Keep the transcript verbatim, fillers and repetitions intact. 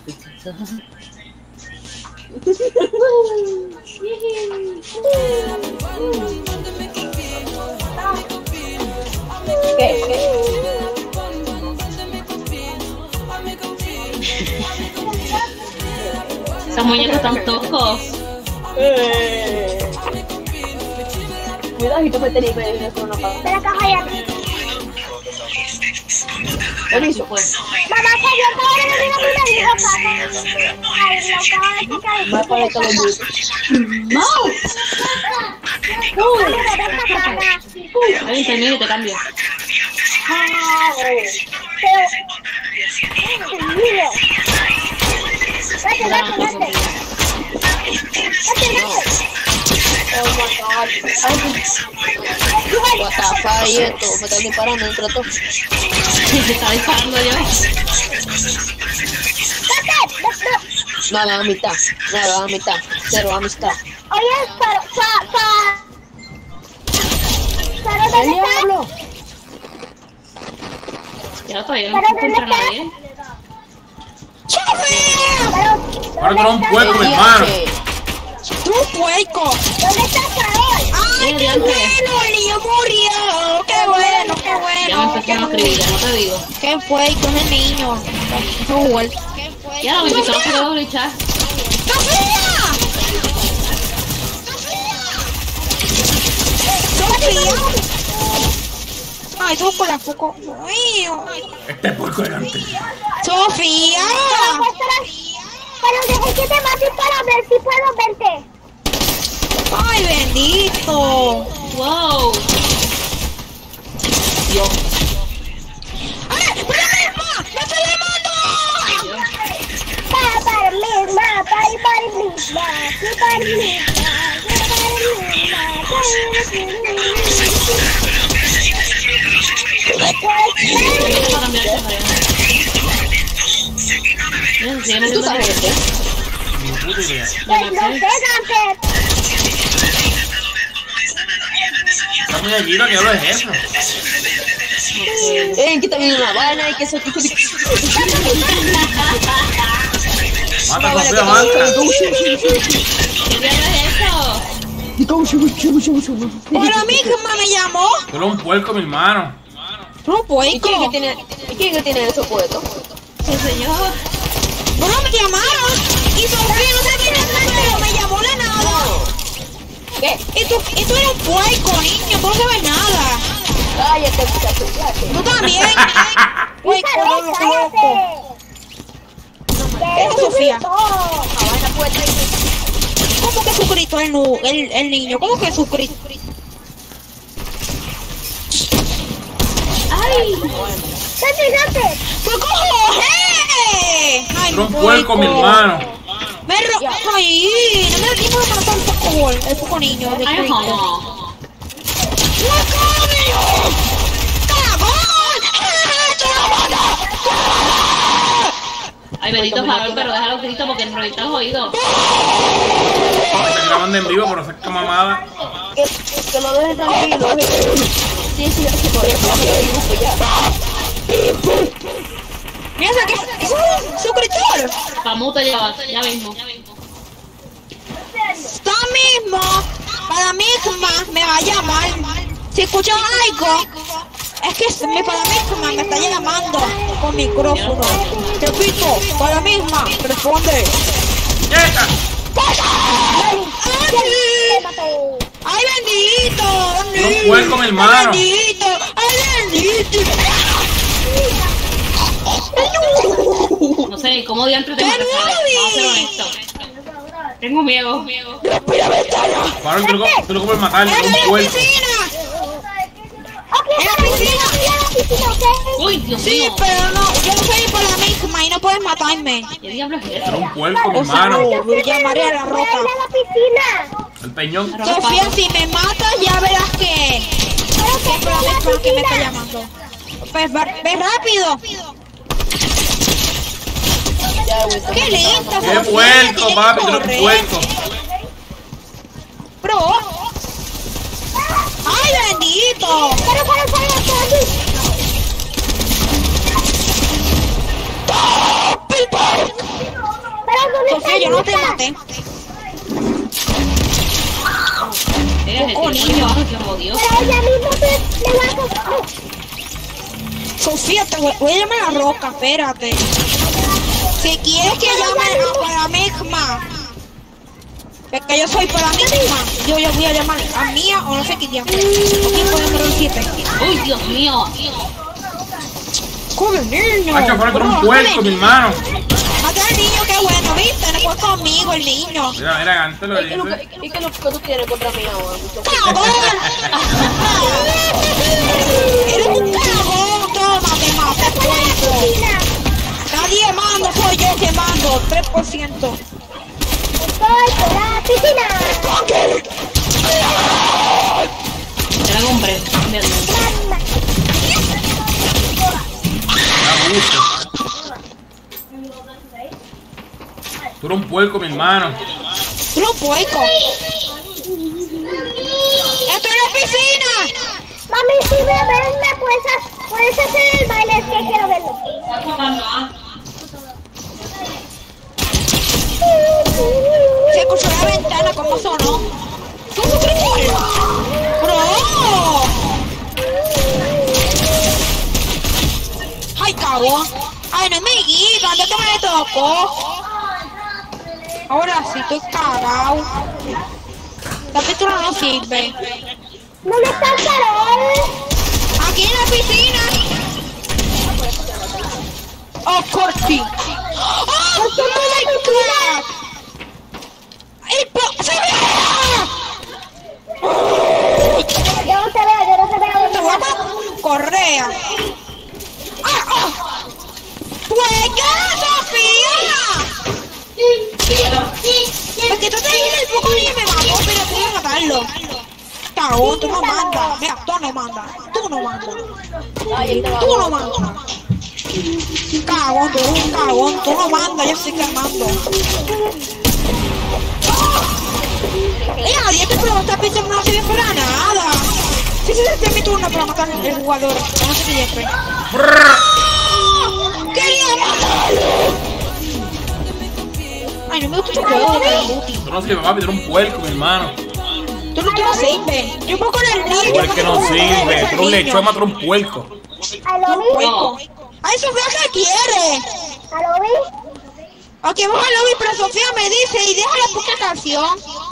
¿Qué? ¿Qué? Esos muñecos tan toscos. Eh. Cuidadito me tenéis que ir una paga. Espera, cállate. Permiso, pues. Mamá, que yo acabo de venir a mi marido, Ay, lo acabo de picar. Me apagué todos los brutos. ¡No! Uy, ven acá, Ana. Ahí termino y te cambio. Pero... Mira. Vete, vete, vete. Vete, vete. Oh my god. What the fuck, y esto, me está disparando entre todos. Sí, te está disparando yo. Nada, amistad, nada, amistad, cero amistad. Oye, para, para, para... ¿Para ¡El dónde está? diablo! Ya todavía no encuentro a nadie. Ahora con un puerco, mi hermano. ¡Tú, puerco! ¿Dónde está Carol? ¡Ay, qué bueno! ¡El niño murió! ¡Qué bueno, qué bueno! Ya me empezaron a escribir, ya no te digo. ¡Qué puerco ese niño! ¡Qué Ya no me empezaron a escribir, Richard. ¡Sofía! ¡Sofía! ¡Ay, tú con la foco! ¡Mío! Este puerco delante. ¡Sofía! Pero deje que te mate para ver si puedo verte. ¡Ay, bendito! ¡Wow! Dios. ¡Ay, pero misma! ¡Me estoy llamando! Para, para, misma, para, para, misma, para, misma, ¿Tú sabes este? Ni puta idea. No sé, Dante. Esta muñequita, ¿qué hablo es eso? Eh, que también una vaina y que eso... Mata, Sofía, mata. ¿Qué diablo es eso? ¡Hola, mi mamá me llamó! Tú eres un puerco, mi hermano. ¡No, ¿Y puerco! quién que tiene, ¿y quién que tiene eso puesto? Sí, señor. ¡No me llamaron! ¡Y Sofía no sabía nada, pero me llamó la nada! ¿Qué? Y tú, y tú eres un puerco, niño, tú no sabes nada. Cállate, muchacho, cállate. Tú también. Puerco, Carol, loco. cállate. Es Sofía. La vaina puesta ahí. ¿Cómo que Jesucristo el, nu- el, el niño? ¿Cómo que Jesucristo? ¡Ay! Dante, Dante. ¡Pues cojo! ¡Eh! ¡Ay, Tú eres un puerco, mi hermano. Me ro... ¡Ay! No me digas que me mató el poco, el poco niño de ¡Ay, Cristo. no! ¡Loco, niño! ¡Cagón! ¡Te lo mato! Ay, bendito Harold, pero déjalo grito porque me revienta los oídos. Me están grabando en vivo, pero esa es mamada. Que, que lo dejen tranquilo. Sí, sí, sí, por eso. Mira, que es un suscriptor. Pamuta ya, ya mismo. Esta mismo, para mí me va a llamar. Si escucho algo, es que mi para misma me está llamando con micrófono. Repito, para misma, responde. ¡Quieta! ¡Ay, bendito! No puerco, mi hermano. ¡Ay, bendito! ¡Ay, bendito! No sé, ¿cómo diantre te ¡Qué matas? Vamos a ser honestos. Tengo miedo. Pablo, tú lo, tú lo puedes matar, ¡En es un la puerco. piscina! Ok, ¡En la Carol, piscina! voy a la piscina, ¿ok? Uy, Dios Sí, mío. pero no, yo no soy por la misma y no puedes matarme. ¿Qué diablo es Tú eso? eres un puerco, mi O sea, hermano. no, llamaré a la Voy a ir roca. a la piscina. El peñón. Sofía, si me matas, ya verás que... Pero que Es por la estoy en la misma que me está piscina. llamando. Pues, va- ve rápido. ¡Qué lindo! ¡Qué Sofía, puerco, tienes papi! que Tú eres un correr. puerco. Bro. ¡Ay, bendito! Pero, pero, pero, estoy aquí. Eh, yo no te maté. Espérate, te pones abajo, que jodió. Pero ella misma se le va a comprar. Sofía, te voy, voy a llamar a Roca, espérate. Si quieres que llame a Paramigma, es que yo soy Paramigma, yo, yo voy a llamar a Mía o no sé qué tiempo. Aquí por el número siete. Uy, Dios mío. ¡Come niño! Macho, fuera con un puerco, mi hermano. Mata al niño, qué bueno, ¿viste? No fue conmigo el niño. Mira, mira, antes lo ¿Y qué, lo dice. que, y qué lo que tú tienes contra mí ahora? ¡Cagón! ¡Eres un cagón! ¡Toma, te mato, puerco! Nadie manda, soy yo que mando, tres por ciento. Estoy por la piscina. Te la compré. Abuso. Tú eres un puerco, mi hermano. ¡Tú eres un puerco! ¡Estoy en la piscina! Mami, si me verme, puedes, puedes hacer el baile, es que quiero verlo. Se escuchó la ventana, ¿cómo sonó? ¡Son un tricol! ¡Bro! ¡Ay, cabrón! ¡Ay, no me guita! ¡Ya que me tocó! Ahora sí, estoy cagado. La pistola no sirve. ¿Dónde está Carol? ¡Aquí en la piscina! ¡Oh, Corti! ¡Oh, my God! ¡El po... ¡Se ve! Yo no te veo, yo no te veo. ¡Te voy a matar! ¡Correa! ¡Ah, ah! ¡Pues qué, Sofía! Porque tú te dices el poco y me mató, pero voy a matarlo. Cagón, tú no mandas. Mira, tú no mandas. Tú no mandas. Tú no mandas. Cagón, tú eres un cagón. Tú no mandas, yo sí que mando. Mira, nadie te pregunta, picha, no sirve para nada. Si sí, este es mi turno para matar al jugador. No sé qué siempre. ¡Quería matarlo! Ay, no me gusta este juego de Call of Duty. Tú no sirves, papi, tú eres un puerco, mi hermano. Tú no, tú no sirves. Yo puedo con el niño. Puerco que no sirve. Tú eres un lechón, matar un puerco. ¿Aló, vi? Puerco. Ay, Sofía, ¿qué quiere? ¿Aló, vi? Ok, vamos a lobby, pero Sofía me dice y deja la puta canción.